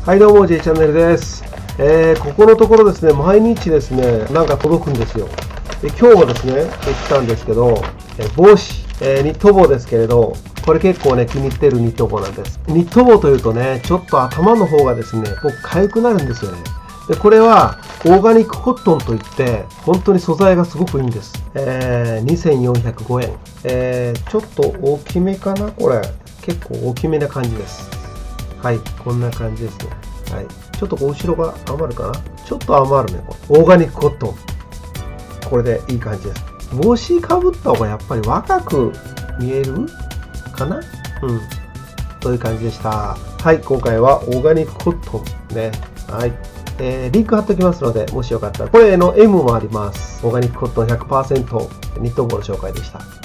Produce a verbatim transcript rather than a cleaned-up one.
はいどうも J チャンネルです。えー、ここのところですね、毎日ですね、なんか届くんですよ。で今日もですね、来たんですけど、え帽子、えー、ニット帽ですけれど、これ結構ね、気に入ってるニット帽なんです。ニット帽というとね、ちょっと頭の方がですね、僕、痒くなるんですよね。でこれはオーガニックコットンといって、本当に素材がすごくいいんです。えー、にせんよんひゃくごえん。えー、ちょっと大きめかなこれ。結構大きめな感じです。はい、こんな感じですね。はい。ちょっと後ろが余るかなちょっと余るね、これ。オーガニックコットン。これでいい感じです。帽子かぶった方がやっぱり若く見えるかなうん。という感じでした。はい、今回はオーガニックコットンね。はい。えー、リンク貼っておきますので、もしよかったら。これの エム もあります。オーガニックコットン ひゃくパーセント ニット帽の紹介でした。